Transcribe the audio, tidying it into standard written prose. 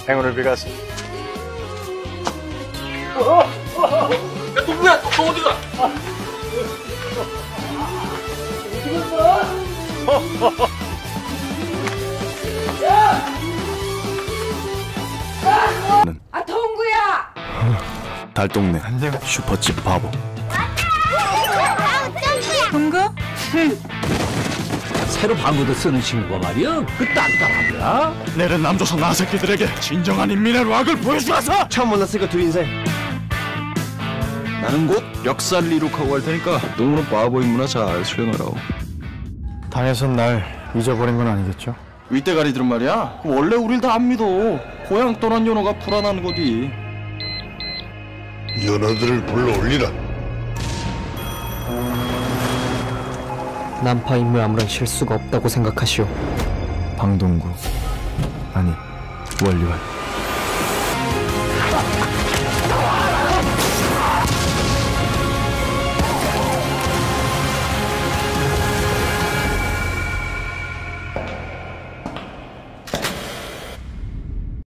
행운을 빌겠어. 야, 누구야? 너 어디가? 동구야! 달동네 슈퍼집 바보. 동구? 새로 방구도 쓰는 친구가 말이야. 그 딴따라야. 내는 남조선 나새끼들에게 진정한 인민의 락을 보여주라서. 처음 만났으니까 둘이 인사해. 나는 곧 역사를 이룩하고 갈 테니까 너무는 바보인 문화 잘 수행하라고. 당에선 날 잊어버린 건 아니겠죠? 윗대가리들은 말이야, 원래 우릴 다 안 믿어. 고향 떠난 연호가 불안한 거지. 연어들을 불러올리라. 난파 임무에 아무런 실수가 없다고 생각하시오. 방동구 아니 원리원.